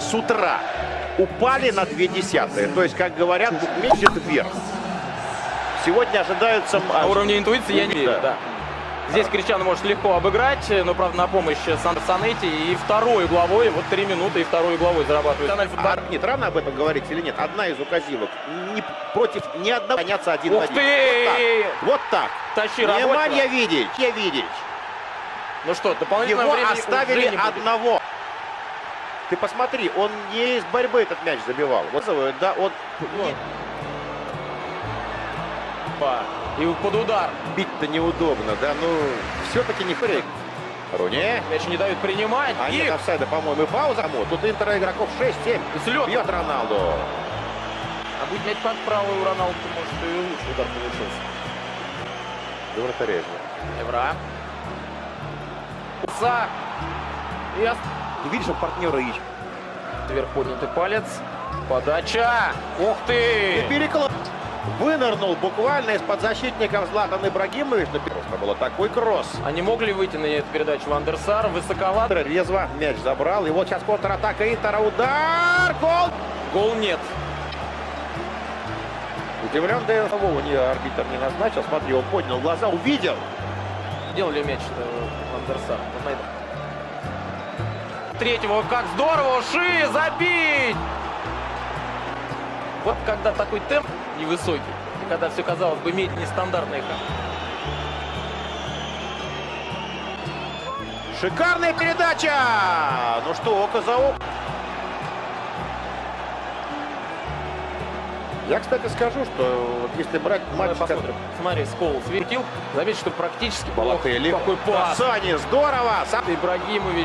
с утра упали на 0,2. То есть, как говорят, месяц вверх. Сегодня ожидаются... На уровне интуиции я не верю, да. Здесь Криштиану может легко обыграть, но, правда, на помощь Сандро Санетти. И второй угловой, вот 3 минуты, и второй угловой зарабатывает. Нет, рано об этом говорить или нет? Одна из указивок. Против ни одного гоняться один на один. Ты! Вот так. Тащи, Внимание, Видич. Ну что, дополнительное Его время оставили одного. Ты посмотри, он не из борьбы этот мяч забивал. Вот, да, он... И под удар. Бить-то неудобно, да, ну, все-таки не фрик. Руни. Мяч не дают принимать. А нет офсайда, по-моему, и пауза. Тут Интера игроков 6-7. Бьет Роналду. А будет мяч под правый у Роналду, может, и лучше удар получился. Да вратаря. Евра. Ты видишь, он партнера ищет. Вверх поднятый палец. Подача. Ух ты! И переклад. Вынырнул буквально из-под защитников Златан Ибрагимович. Просто было такой кросс. Они могли выйти на эту передачу. Ван дер Сар высоковато. Резво мяч забрал. И вот сейчас контратака Интера. Удар! Гол! Гол нет. Удивлен, да арбитр не назначил. Смотри, он поднял глаза, увидел. Делали мяч Ван дер Сар. Третьего, как здорово! Ши! Забить! Вот когда такой темп невысокий, и когда все, казалось бы, имеет нестандартный ход. Шикарная передача! Ну что, око за око. Я, кстати, скажу, что вот если брать матч... Посмотрим. Смотри, Скол светил. Заметь, что практически... Балотелли. Какой пас! Сани, здорово! Ибрагимович.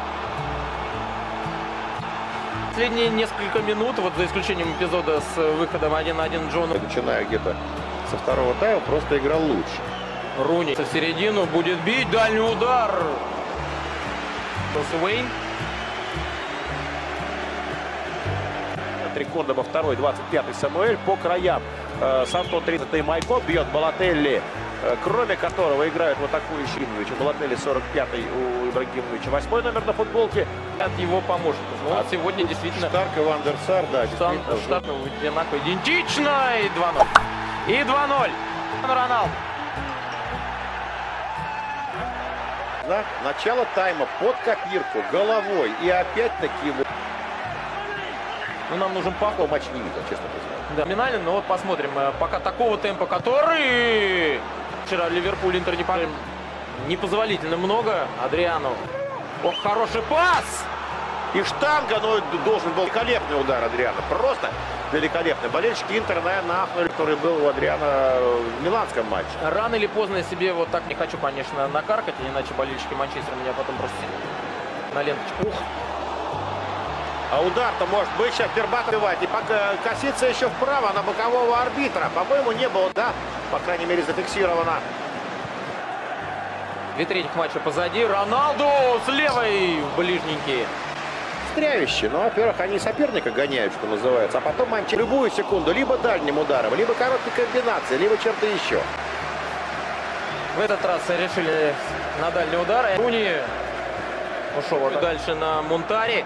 Последние несколько минут, вот за исключением эпизода с выходом 1-1 Джона. Начиная где-то со второго тайма, просто играл лучше. Руни в середину будет бить, дальний удар. Уэйн. Трикорда во второй, 25-й Самуэль по краям. Санто 30-й Майко бьет Балотелли, кроме которого играет в атакующий Ибрагимович. У Балотелли 45-й, у Ибрагимовича 8-й номер на футболке. От его помощников. Ну, вот сегодня действительно... Штарк и Ван дер Сар, да, действительно. Штарк одинаково идентично. И 2-0. И 2-0. Роналду. Да, начало тайма под копирку, головой. И опять-таки... Ну, нам нужен Пако. Матч не видел, честно признаюсь. Да, номинально, но вот посмотрим. Пока такого темпа, который... Вчера Ливерпуль, Интер непозволительно много. Адриану. Ох, хороший пас! И штанга, но должен был великолепный удар Адриана. Просто великолепный. Болельщики Интера, наверное, ахнули, который был у Адриана в миланском матче. Рано или поздно я себе вот так не хочу, конечно, накаркать, иначе болельщики Манчестера меня потом просто на ленточку. Ух! А удар-то может быть сейчас Бербат отбивает. И пока косится еще вправо на бокового арбитра. По-моему, не было, да? По крайней мере, зафиксировано. 2 трети матча позади. Роналду с левой в ближненький. Стряющие. Ну, во-первых, они соперника гоняют, что называется. А потом Манчестер любую секунду либо дальним ударом, либо короткой комбинацией, либо чем-то еще. В этот раз решили на дальний удар. Руни ушел дальше на Мунтари.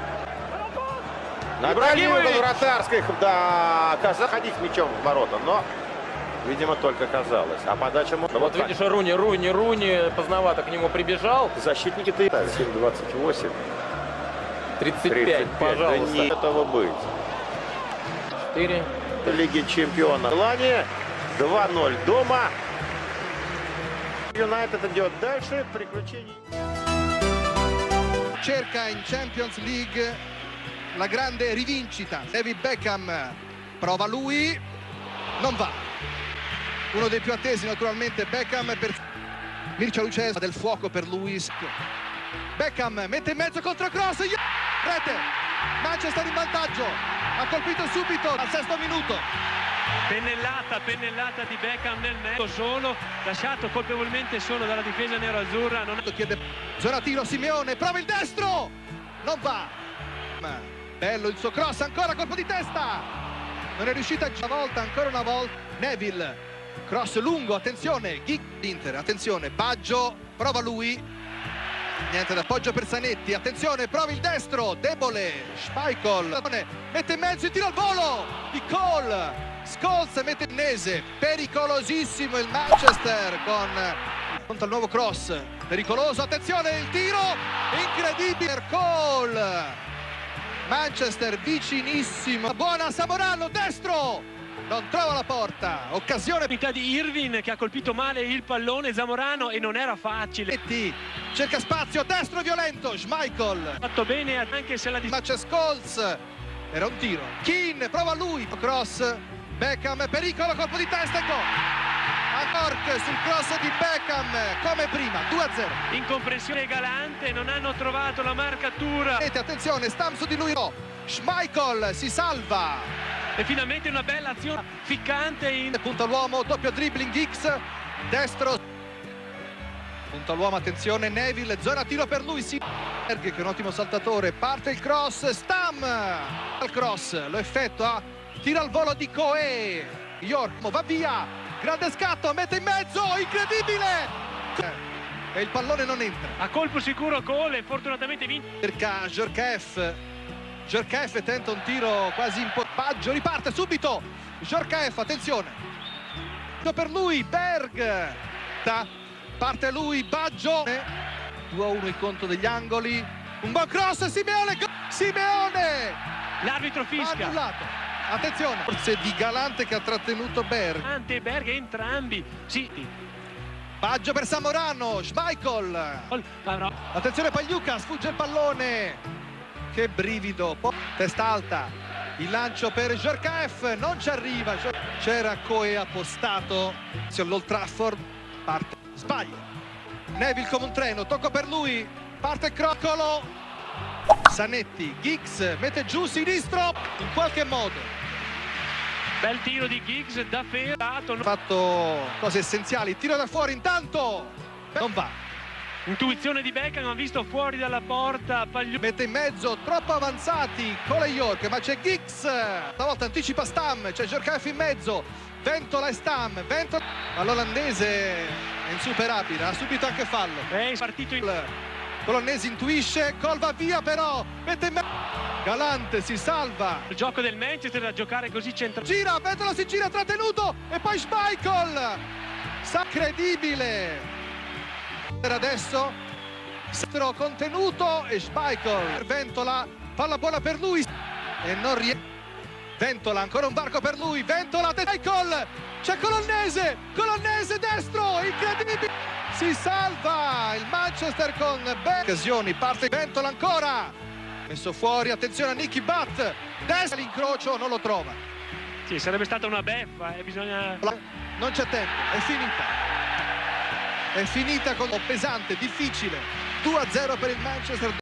На дальний угол вратарской, да, заходить мячом в ворота, но, видимо, только казалось. А подача... Вот видишь, Руни поздновато к нему прибежал. Защитники-то 7-28. 35, пожалуйста. Да не этого быть. 4. Лиги чемпионов. Желание 2-0 дома. Юнайтед идет дальше. Приключений. Cerca in Champions League la grande rivincita. David Beckham prova lui, non va. Uno dei più attesi naturalmente Beckham per Mircea Lucesa, del fuoco per Luis. Beckham mette in mezzo contro cross, rete. Manchester in vantaggio, ha colpito subito al 6° minuto. Pennellata di Beckham nel mezzo, solo lasciato colpevolmente solo dalla difesa nero-azzurra. Chiede zona tiro Simeone, prova il destro, non va. Bello il suo cross, ancora colpo di testa, non è riuscita ancora una volta. Neville, cross lungo, attenzione, Inter, attenzione, Baggio, prova lui, Niente d'appoggio per Zanetti, attenzione, prova il destro, debole, Schmeichel, mette in mezzo il tiro al volo di Cole, Scholes mette il Nese, pericolosissimo il Manchester contro il nuovo cross, pericoloso, attenzione il tiro, incredibile, Cole, Manchester vicinissimo, buona Zamorano, destro! Non trova la porta, occasione di Irvin che ha colpito male il pallone Zamorano e non era facile. Cerca spazio, destro violento, Schmeichel. Fatto bene anche se la ma c'è Scholes, era un tiro. Keane prova lui, cross, Beckham, pericolo, colpo di testa e gol. A Cork sul cross di Beckham, come prima, 2-0. Incomprensione Galante, non hanno trovato la marcatura. Attenzione, Stam su di lui, no. Schmeichel si salva. E finalmente una bella azione ficcante punta l'uomo, doppio dribbling Giggs, destro. Punta l'uomo, attenzione, Neville, zona tiro per lui, sì. Berg che è un ottimo saltatore, parte il cross, Stam al cross, lo effettua, tira al volo di Coe, York va via, grande scatto, mette in mezzo, incredibile! E il pallone non entra. A colpo sicuro Cole, fortunatamente vinto. Cerca Djorkaeff tenta un tiro quasi in Baggio, riparte subito Djorkaeff, attenzione per lui, Berg parte lui, Baggio 2-1 il conto degli angoli, un buon cross, Simeone l'arbitro fischia, annullato, attenzione, forse di Galante che ha trattenuto Berg, Galante e Berg entrambi, sì. Baggio per Zamorano, Schmeichel, attenzione Pagliuca, sfugge il pallone, che brivido, testa alta, il lancio per Djorkaeff, non ci arriva, c'era Coe appostato sull'Old Trafford, parte, sbaglia, Neville come un treno, tocco per lui, parte Croccolo, Zanetti, Giggs mette giù sinistro, in qualche modo. Bel tiro di Giggs da ferrato. Fatto cose essenziali, tiro da fuori intanto, non va. Intuizione di Beckham, ha visto fuori dalla porta, mette in mezzo, troppo avanzati, Cole e York, ma c'è Giggs, stavolta anticipa Stam, c'è Djorkaeff in mezzo, Ventola e Stam, l'olandese è insuperabile, ha subito anche fallo. È partito in... L'olandese intuisce, Cole va via però, mette in mezzo, Galante si salva. Il gioco del Manchester da giocare così centrale. Gira, Ventola si gira, trattenuto, e poi Schmeichel, incredibile. Per adesso Stro contenuto e Schmeichel, Ventola, palla buona per lui e non riesce. Ventola, ancora un varco per lui, Ventola, Schmeichel, c'è Colonnese destro, incredibile, si salva il Manchester con occasioni, parte Ventola ancora, messo fuori, attenzione a Nicky Butt, destra l'incrocio, non lo trova. Sì, sarebbe stata una beffa, bisogna... Non c'è tempo, è finita con un pesante, difficile, 2-0 per il Manchester.